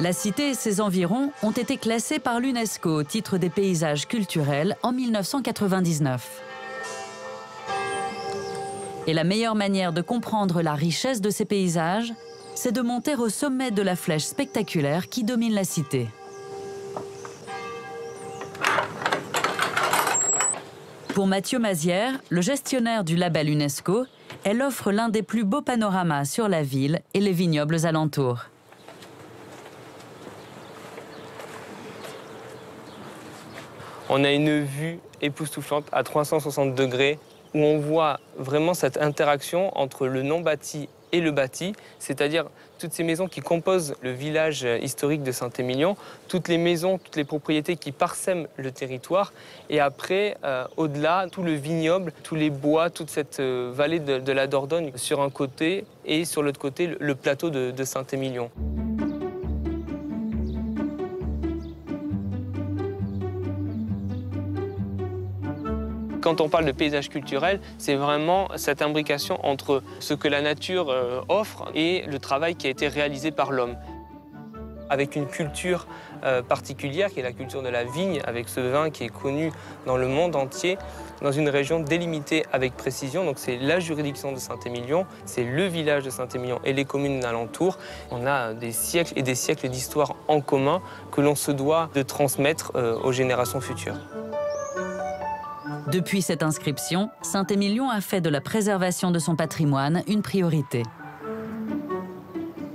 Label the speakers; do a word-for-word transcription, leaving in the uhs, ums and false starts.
Speaker 1: La cité et ses environs ont été classés par l'UNESCO au titre des paysages culturels en mille neuf cent quatre-vingt-dix-neuf. Et la meilleure manière de comprendre la richesse de ces paysages, c'est de monter au sommet de la flèche spectaculaire qui domine la cité. Pour Mathieu Mazière, le gestionnaire du label UNESCO, elle offre l'un des plus beaux panoramas sur la ville et les vignobles alentours.
Speaker 2: On a une vue époustouflante à trois cent soixante degrés où on voit vraiment cette interaction entre le non-bâti et le bâti, c'est-à-dire toutes ces maisons qui composent le village historique de Saint-Émilion, toutes les maisons, toutes les propriétés qui parsèment le territoire, et après, euh, au-delà, tout le vignoble, tous les bois, toute cette euh, vallée de, de la Dordogne sur un côté, et sur l'autre côté, le, le plateau de, de Saint-Émilion. Quand on parle de paysage culturel, c'est vraiment cette imbrication entre ce que la nature offre et le travail qui a été réalisé par l'homme. Avec une culture particulière, qui est la culture de la vigne, avec ce vin qui est connu dans le monde entier, dans une région délimitée avec précision. Donc c'est la juridiction de Saint-Émilion, c'est le village de Saint-Émilion et les communes alentours. On a des siècles et des siècles d'histoire en commun que l'on se doit de transmettre aux générations futures.
Speaker 1: Depuis cette inscription, Saint-Émilion a fait de la préservation de son patrimoine une priorité.